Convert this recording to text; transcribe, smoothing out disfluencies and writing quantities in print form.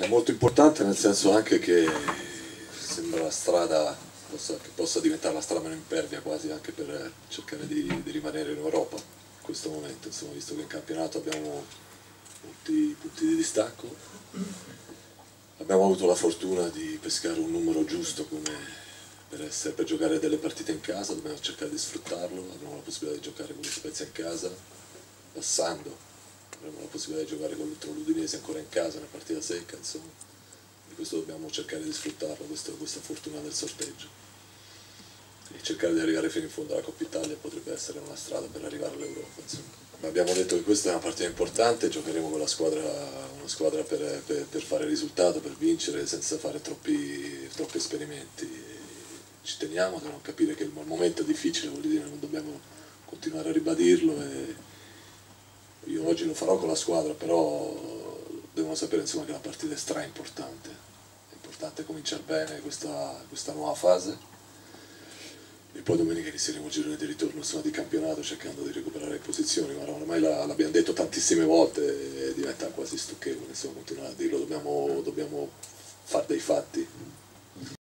molto importante, nel senso anche che sembra la strada che possa diventare la strada meno impervia quasi anche per cercare di rimanere in Europa in questo momento, insomma, visto che in campionato abbiamo molti punti di distacco, abbiamo avuto la fortuna di pescare un numero giusto come per giocare delle partite in casa, dobbiamo cercare di sfruttarlo, abbiamo la possibilità di giocare con lo Spezia in casa, passando, avremo la possibilità di giocare contro l'Udinese ancora in casa, una partita secca, insomma, e questo dobbiamo cercare di sfruttarlo, questa fortuna del sorteggio. E cercare di arrivare fino in fondo alla Coppa Italia potrebbe essere una strada per arrivare all'Europa, insomma. Ma abbiamo detto che questa è una partita importante, giocheremo con una squadra per fare risultato, per vincere, senza fare troppi esperimenti. Ci teniamo, dobbiamo capire che il momento è difficile, vuol dire che non dobbiamo continuare a ribadirlo e io oggi lo farò con la squadra, però devono sapere, insomma, che la partita è importante. È importante cominciare bene questa nuova fase e poi domenica inizieremo il girone di ritorno, insomma, di campionato, cercando di recuperare posizioni, ma ormai l'abbiamo detto tantissime volte e diventa quasi stucchevole, insomma, continuare a dirlo, dobbiamo fare dei fatti.